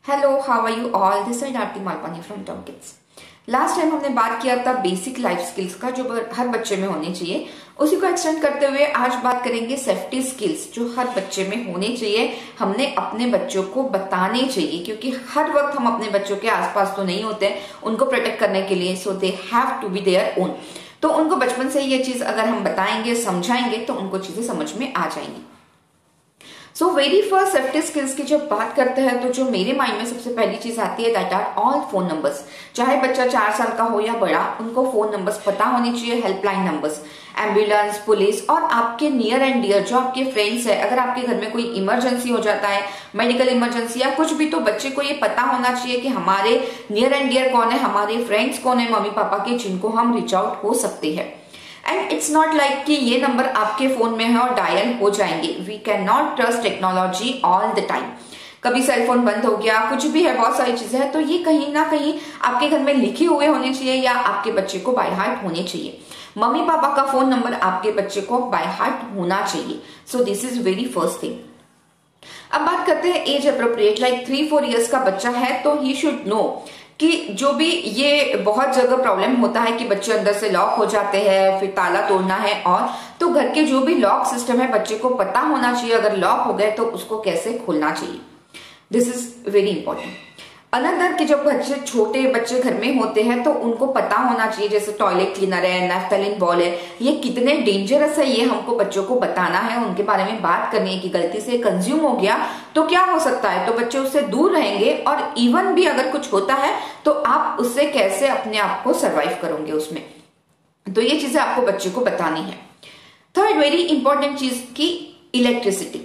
Hello, how are you all? This is Aarti Malpani from Tom Kids. Last time हमने बात किया था बेसिक लाइफ स्किल्स का जो हर बच्चे में होने चाहिए। उसी को एक्सटेंड करते हुए आज बात करेंगे सेफ्टी स्किल्स जो हर बच्चे में होने चाहिए, हमने अपने बच्चों को बताने चाहिए, क्योंकि हर वक्त हम अपने बच्चों के आसपास तो नहीं होते उनको प्रोटेक्ट करने के लिए। So they have to be their own. तो उनको बचपन से ये चीज अगर हम बताएंगे, समझाएंगे, तो उनको चीजें समझ में आ जाएंगी। So very first safety skills की जब बात करते हैं तो जो मेरे माइंड में सबसे पहली चीज आती है that are all phone numbers. चाहे बच्चा 4 साल का हो या बड़ा, उनको फोन नंबर्स पता होने चाहिए, हेल्पलाइन नंबर्स, एम्बुलेंस, पुलिस और आपके नियर एंड डियर जो आपके फ्रेंड्स है। अगर आपके घर में कोई इमरजेंसी हो जाता है, मेडिकल इमरजेंसी या कुछ भी, तो बच्चे को ये पता होना चाहिए कि हमारे नियर एंड डियर कौन है, हमारे फ्रेंड्स कौन है, मम्मी पापा के, जिनको हम रीच आउट हो सकते हैं। एंड इट्स नॉट लाइक कि ये नंबर आपके फोन में है और डायल हो जाएंगे। We can not trust technology all the time. कभी सेल फोन बंद हो गया, कुछ भी है, बहुत सारी चीजें हैं, तो ये कहीं ना कहीं आपके घर में लिखे हुए होने चाहिए या आपके बच्चे को बाय हार्ट होने चाहिए। मम्मी पापा का फोन नंबर आपके बच्चे को बाय हार्ट होना चाहिए। So this is very first thing. अब बात करते हैं एज अप्रोप्रिएट, लाइक 3-4 ईयर्स का बच्चा है तो ही शुड नो कि जो भी ये बहुत जगह प्रॉब्लम होता है कि बच्चे अंदर से लॉक हो जाते हैं, फिर ताला तोड़ना है, और तो घर के जो भी लॉक सिस्टम है बच्चे को पता होना चाहिए। अगर लॉक हो गए तो उसको कैसे खोलना चाहिए। This is very important. Another कि जब बच्चे छोटे बच्चे घर में होते हैं तो उनको पता होना चाहिए, जैसे टॉयलेट क्लीनर है, नैफ्थलीन बॉल है, ये कितने डेंजरस है, ये हमको बच्चों को बताना है, उनके बारे में बात करनी है कि गलती से कंज्यूम हो गया तो क्या हो सकता है। तो बच्चे उससे दूर रहेंगे और इवन भी अगर कुछ होता है तो आप उससे कैसे अपने आप को सर्वाइव करोगे उसमें। तो ये चीजें आपको बच्चे को बतानी है। थर्ड वेरी इंपॉर्टेंट चीज की इलेक्ट्रिसिटी।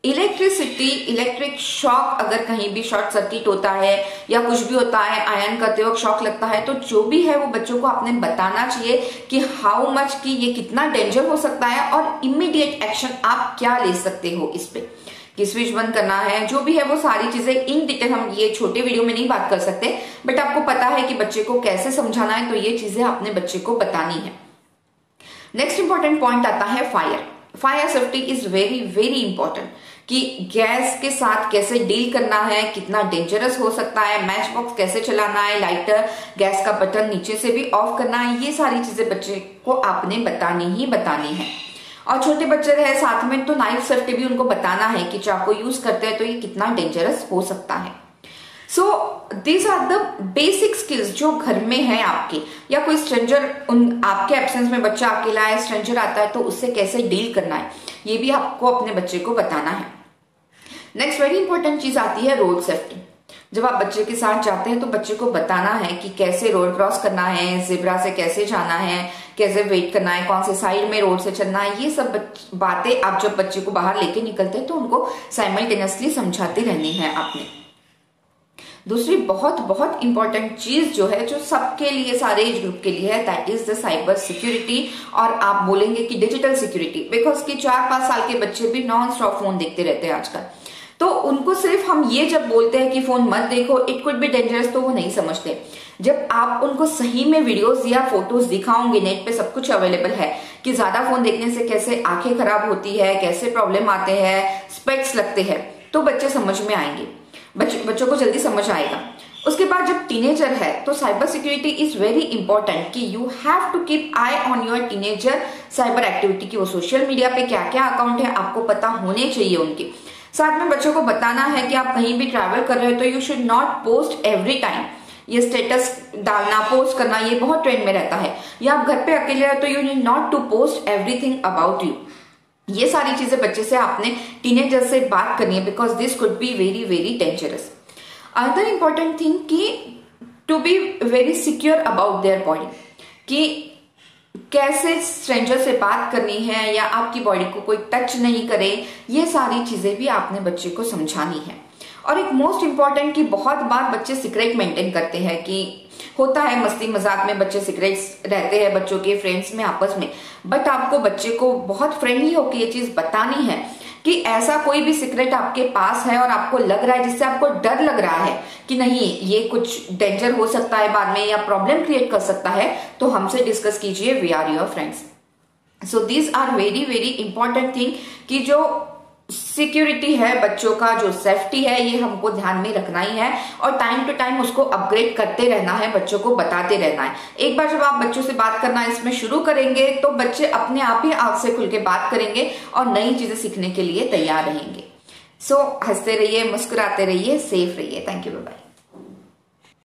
इलेक्ट्रिक शॉक, अगर कहीं भी शॉर्ट सर्किट होता है या कुछ भी होता है, आयरन करते वक्त शॉक लगता है, तो जो भी है वो बच्चों को आपने बताना चाहिए कि हाउ मच की ये कितना डेंजर हो सकता है और इमीडिएट एक्शन आप क्या ले सकते हो इस पे, कि स्विच बंद करना है, जो भी है वो सारी चीजें इन डिटेल हम ये छोटे वीडियो में नहीं बात कर सकते, बट आपको पता है कि बच्चे को कैसे समझाना है, तो ये चीजें अपने बच्चे को बतानी है। नेक्स्ट इंपॉर्टेंट पॉइंट आता है fire safety is very very important, कि गैस के साथ कैसे डील करना है, कितना डेंजरस हो सकता है, मैच बॉक्स कैसे चलाना है, लाइटर, गैस का बटन नीचे से भी ऑफ करना है, ये सारी चीजें बच्चे को आपने बतानी है। और छोटे बच्चे रहे साथ में तो नाइफ सेफ्टी भी उनको बताना है कि चाकू यूज करते हैं तो ये कितना डेंजरस हो सकता है। So these are the basic skills जो घर में है आपके, या कोई स्ट्रेंजर, आपके एब्सेंस में बच्चा अकेला है, स्ट्रेंजर आता है तो उससे कैसे डील करना है, ये भी आपको अपने बच्चे को बताना है। नेक्स्ट वेरी इंपॉर्टेंट चीज आती है रोड सेफ्टी। जब आप बच्चे के साथ जाते हैं तो बच्चे को बताना है कि कैसे रोड क्रॉस करना है, जिब्रा से कैसे जाना है, कैसे वेट करना है, कौन से साइड में रोड से चलना है। ये सब बातें आप जब बच्चे को बाहर लेके निकलते हैं तो उनको साइमल्टेनियसली समझाते रहनी है आपने। दूसरी बहुत बहुत इंपॉर्टेंट चीज जो है, जो सबके लिए, सारे एज ग्रुप के लिए है, that is the cyber security. और आप बोलेंगे कि डिजिटल सिक्योरिटी, बिकॉज कि 4-5 साल के बच्चे भी नॉन स्टॉप फोन देखते रहते हैं आजकल। तो उनको सिर्फ हम ये जब बोलते हैं कि फोन मत देखो, इट कुड बी डेंजरस, तो वो नहीं समझते। जब आप उनको सही में वीडियोस या फोटोज दिखाओगे, नेट पे सब कुछ अवेलेबल है कि ज्यादा फोन देखने से कैसे आंखें खराब होती है, कैसे प्रॉब्लम आते हैं, स्पेक्स लगते हैं, तो बच्चे समझ में आएंगे, बच्चों को जल्दी समझ आएगा। उसके बाद जब टीनेजर है तो cyber security is very important, कि you have to keep eye on your teenager cyber activity, की वो सोशल मीडिया पे क्या क्या अकाउंट है आपको पता होने चाहिए उनके। साथ में बच्चों को बताना है कि आप कहीं भी ट्रैवल कर रहे हो तो you should not post every time. ये स्टेटस डालना, पोस्ट करना, ये बहुत ट्रेंड में रहता है। या आप घर पे अकेले हो तो you need not to post everything about you. ये सारी चीजें बच्चे से आपने टीनेजर से बात करनी है, because this could be very very dangerous. Other important thing कि to be very secure about their body, कि कैसे स्ट्रेंजर से बात करनी है या आपकी बॉडी को कोई टच नहीं करे, ये सारी चीजें भी आपने बच्चे को समझानी है। और एक मोस्ट इंपॉर्टेंट कि बहुत बार बच्चे सीक्रेट मेंटेन करते हैं, कि होता है मस्ती मजाक में बच्चे सीक्रेट्स रहते हैं बच्चों के फ्रेंड्स में आपस में, बट आपको बच्चे को बहुत फ्रेंडली होकर ये चीज बतानी है कि ऐसा कोई भी सीक्रेट आपके पास है और आपको लग रहा है, जिससे आपको डर लग रहा है कि नहीं ये कुछ डेंजर हो सकता है बाद में या प्रॉब्लम क्रिएट कर सकता है, तो हमसे डिस्कस कीजिए, we are your friends. So these are very very important thing, कि जो सिक्योरिटी है, बच्चों का जो सेफ्टी है, ये हमको ध्यान में रखना ही है और टाइम टू टाइम उसको अपग्रेड करते रहना है, बच्चों को बताते रहना है। एक बार जब आप बच्चों से बात करना इसमें शुरू करेंगे तो बच्चे अपने आप ही आपसे खुल के बात करेंगे और नई चीजें सीखने के लिए तैयार रहेंगे। सो हंसते रहिए, मुस्कुराते रहिए, सेफ रहिए। Thank you, bye bye.